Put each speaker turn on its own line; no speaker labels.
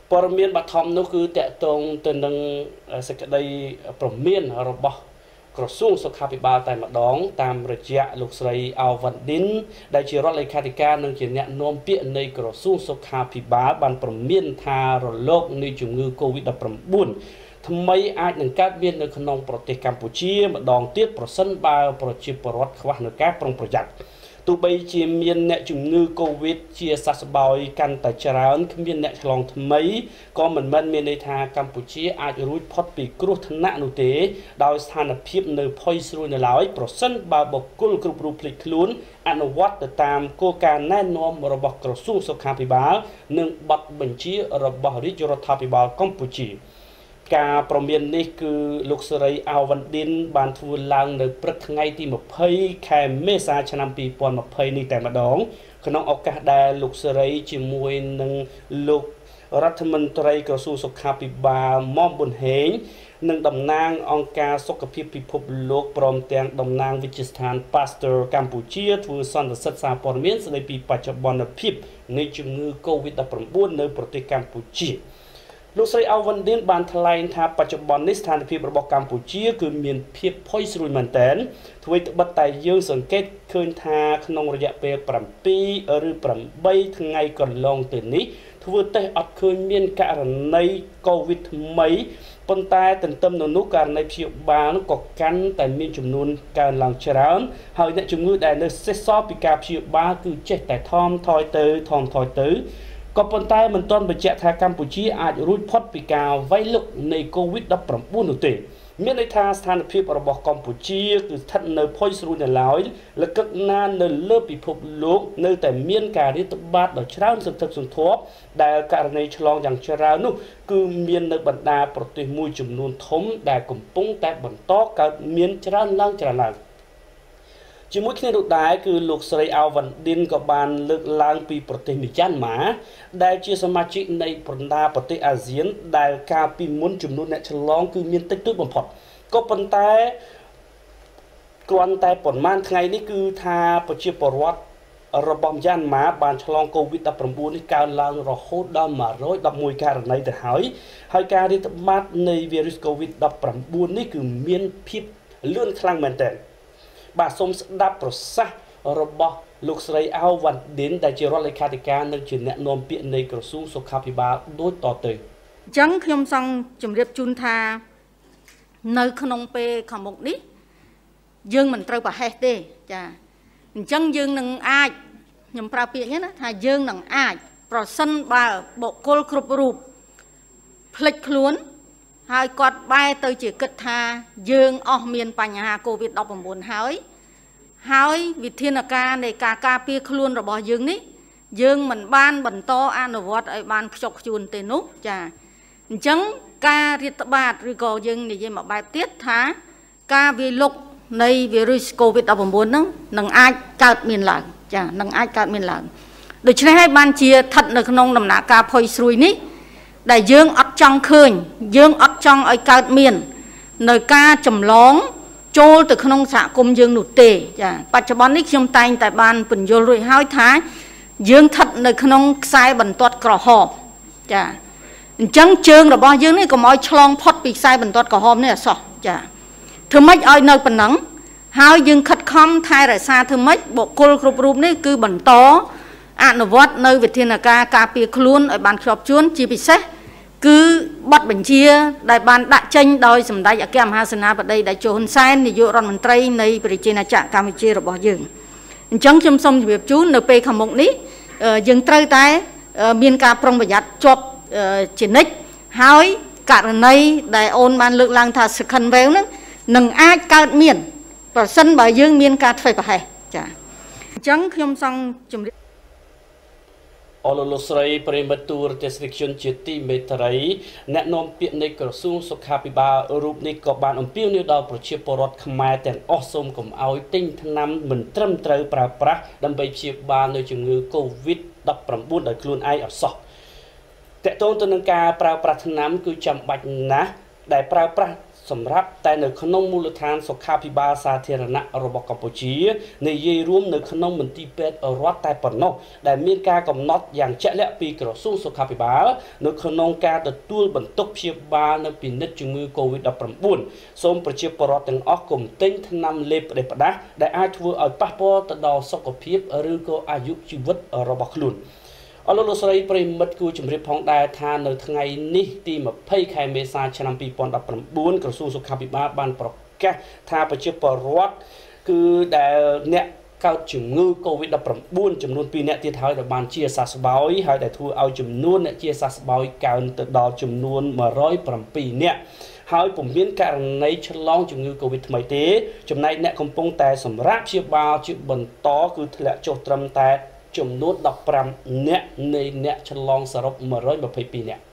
ព័ត៌មានបឋមនោះគឺតកតងទៅនឹងសេចក្តីព្រមានរបស់ក្រសួងសុខាភិបាលតែម្ដងតាមរយៈលោកស្រីអាវ៉ាន់ឌិនដែលជារដ្ឋលេខាធិការនិងជាអ្នកនាំពាក្យនៃក្រសួងសុខាភិបាលបានព្រមានថារលកនៃជំងឺ Covid-19 ថ្មីអាចនឹងកើតមាននៅក្នុងប្រទេសកម្ពុជាម្ដងទៀតប្រសិនបើប្រជាពលរដ្ឋខ្វះនូវការប្រុងប្រយ័ត្នទោះបីជាមានអ្នកជំងឺ Covid ជាសះស្បើយកាន់តែច្រើនគ្មានអ្នកឆ្លងថ្មីក៏មិនមែនមានន័យថាកម្ពុជាអាចរួចផុតពីគ្រោះថ្នាក់នោះទេដោយស្ថានភាពនៅផុយស្រួយនៅឡើយប្រសិនបើបុគ្គលគ្រប់រូបភ្លេចខ្លួនអនុវត្តទៅតាមគោលការណ៍ណែនាំរបស់ក្រសួងសុខាភិបាលនិងបទបញ្ជារបស់រាជរដ្ឋាភិបាលកម្ពុជាការប្រមាននេះគឺលោកស្រីអាវ៉ាន់ឌិនបានធ្វើឡើងនៅព្រឹកថ្ងៃទី20ខែមេសាឆ្នាំ2020នេះតែម្ដងក្នុងឱកាសដែលលោកស្រីជាមួយនឹងលោករដ្ឋមន្ត្រីក្រសួងសុខាភិបាលមុំប៊ុនហេងនិងតំណាងអង្គការសុខភាពពិភពលោកព្រមទាំងតំណាងវិទ្យាស្ថាន Pasteur កម្ពុជាធ្វើសន្និសីទសារព័ត៌មានស្ដីពីបច្ចុប្បន្នភាពនៃជំងឺ Covid-19 នៅប្រទេសកម្ពុជាលោកស្រីអាវ៉ាន់ឌិនបានថ្លែងថាបច្ចុប្បន្ននេះស្ថានភាពរបស់កម្ពុជាគឺមានភាពផុយស្រួយមែនទែនអ្វីត្បិតតែយើងសង្កេតឃើញថាក្នុងរយៈពេល7ឬ8ថ្ងៃកន្លងទៅនេះធ្វើតេស្តអត់ឃើញមានករណីកូវីដថ្មីប៉ុន្តែទន្ទឹមនឹងនោះករណីព្យាបាលក៏កាន់តែមានចំនួនកើនឡើងច្រើនហើយអ្នកជំងឺដែលនៅសេសសល់ពីការព្យាបាលគឺចេះតែថមថយទៅក៏ប៉ុន្តែមិនទាន់បញ្ជាក់ថាកម្ពុជាអាចរួចផុតពីការវាយលុកនៃ COVID-19 នោះទេមានន័យថាស្ថានភាពរបស់កម្ពុជាគឺស្ថិតនៅផុយស្រួយនៅឡើយលកឹកណាននៅលើពិភពលោកនៅតែមានការរាតត្បាតដ៏ច្រើនសន្ធឹកសន្ធាប់ដែលករណីឆ្លងយ៉ាងច្រើននោះគឺមាននៅបណ្ដាប្រទេសមួយចំនួនធំដែលកំពុងតែបន្តកើតមានច្រើនឡើងជាមួយគ្នានោះដែរគឺលោកស្រីអាវ៉ាន់ឌិនក៏បានលើកឡើងពីប្រទេសមីយ៉ាន់ម៉ាដែលជាសមាជិកនៃបណ្ដាប្រទេសអាស៊ានដែលកាលពីមុនចំនួនអ្នកឆ្លងគឺមានតិចតួចបំផុតក៏ប៉ុន្តែគ្រាន់តែប៉ុន្មានថ្ងៃនេះគឺថាប្រជាពលរដ្ឋរបស់មីយ៉ាន់ម៉ាបានឆ្លង COVID-19 នេះកើនឡើងរហូតដល់111ករណីទៅហើយការរាតត្បាតនៃវីរុស COVID-19 នេះគឺមានភាពលឿនខ្លាំងមែនទែនបាទសូមស្ដាប់ប្រសាសន៍របស់លោកស្រីអាវ៉ាន់ឌិនដែលជារដ្ឋលេខាធិការនិងជាអ្នកនាំពាក្យនៃក្រសួងសុខាភិបាលដូចតទៅអញ្ចឹងខ្ញុំចង់ជម្រាបជូនថានៅក្នុងពេលខាងមុខនេះយើងមិនត្រូវប្រហែសទេចាអញ្ចឹងយើងនឹងអាចខ្ញុំប្រើពាក្យនេះណាថាយើងនឹងអាចប្រសិនបើបុគ្គលគ្រប់រូបភ្លេចខ្លួនហើយគាត់បែរទៅជាគិតថាយើងអស់មានបញ្ហា COVID-19 ហើយវិធានការនៃការការពារខ្លួនរបស់យើងនេះយើងមិនបានបន្តអនុវត្តឲ្យបានខ្ជាប់ខ្ជួនទេនោះចាអញ្ចឹងការរាតត្បាតឬក៏យើងនិយាយមកបែបទៀតថាការវាយលុកនៃវីរុស COVID-19 ហ្នឹងនឹងអាចកើតមានឡើងចានឹងអាចកើតមានឡើងដូច្នេះហើយបានជាស្ថិតនៅក្នុងដំណាក់កាលផុយស្រួយនេះដែលយើងអត់ចង់ឃើញយើងអត់ចង់ឲ្យកើតមាននៅការចម្លងចូលទៅក្នុងសហគមន៍យើងនោះទេចាបច្ចុប្បន្ននេះខ្ញុំតែងតែបានពន្យល់រួចហើយថាយើងស្ថិតនៅក្នុងខ្សែបន្ទាត់ក្រហមចាអញ្ចឹងជើងរបស់យើងនេះកុំឲ្យឆ្លងផុតពីខ្សែបន្ទាត់ក្រហមនេះអសោះចាធ្វើម៉េចឲ្យនៅប៉ុណ្ណឹងហើយយើងខិតខំថែរក្សាធ្វើម៉េចបុគ្គលគ្រប់រូបនេះគឺបន្តអនុវត្តនៅវិធានការការពារខ្លួនឲ្យបានខ្ជាប់ខ្ជួនជាពិសេសគឺបទបញ្ជាដែលបានដាក់ចេញដោយសម្ដេចអគ្គមហាសេនាបតីតេជោហ៊ុនសែននាយករដ្ឋមន្ត្រីនៃប្រជាណាចក្រកម្ពុជារបស់យើងអញ្ចឹងខ្ញុំសូមជម្រាបជូននៅពេលខាងមុខនេះយើងត្រូវតែមានការប្រុងប្រយ័ត្នជាប់ជានិច្ចហើយករណីដែលអូនបានលើកឡើងថា second wave ហ្នឹងនឹងអាចកើតមានប្រសិនបើយើងមានការធ្វេសប្រហែសចាអញ្ចឹងខ្ញុំសូមជម្រាបអរលោកស្រីប្រិមត្តទូរទស្សនិកជនជាទីមេត្រីអ្នកនាំពាក្យនៃក្រសួងសុខាភិបាលរូបនេះក៏បានអំពាវនាវដល់ប្រជាពលរដ្ឋខ្មែរទាំងអស់សូមកុំឲ្យទិញថ្នាំមិនត្រឹមត្រូវប្រើប្រាស់ដើម្បីព្យាបាលនៅជំងឺ COVID-19 ដោយខ្លួនឯងអត់សោះតកតងទៅនឹងការប្រើប្រាស់ថ្នាំគឺចាំបាច់ណាស់ដែលប្រើប្រាស់សម្រាប់តែនៅក្នុងមូលដ្ឋានសុខាភិបាលសាធារណៈរបស់កម្ពុជានិយាយរួមនៅក្នុងមន្ទីរពេទ្យរដ្ឋតែប៉ុណ្ណោះដែលមានការកំណត់យ៉ាងជាក់លាក់ពីក្រសួងសុខាភិបាលនៅក្នុងការទទួលបន្ទុកព្យាបាលនិងពិនិត្យជំងឺ Covid-19 សូមប្រជាពលរដ្ឋទាំងអស់កុំទិញថ្នាំលេបផ្ដេសផ្ដាសដែលអាចធ្វើឲ្យប៉ះពាល់ទៅដល់សុខភាពឬក៏អាយុជីវិតរបស់ខ្លួនអរលោកស្រីប្រិមិត្តគូជំរាបផងដែរថានៅថ្ងៃនេះទី20ខែមេសាឆ្នាំ2019ក្រសួងសុខាភិបាលបានប្រកាសថាប្រជាពលរដ្ឋគឺដែលអ្នកកើតជំងឺ Covid-19 ចំនួន2អ្នកទៀតហើយដែលបានជាសះស្បើយហើយដែលធ្វើឲ្យចំនួនអ្នកជាសះស្បើយកើនទៅដល់ចំនួន107អ្នកហើយពុំមានករណីឆ្លងជំងឺ Covid ថ្មីទេចំណែកអ្នកកំពុងតែសម្រាប់ព្យាបាលជាបន្តគឺធ្លាក់ចុះត្រឹមតែចំនួន15អ្នកនៃអ្នកឆ្លងសរុប122អ្នក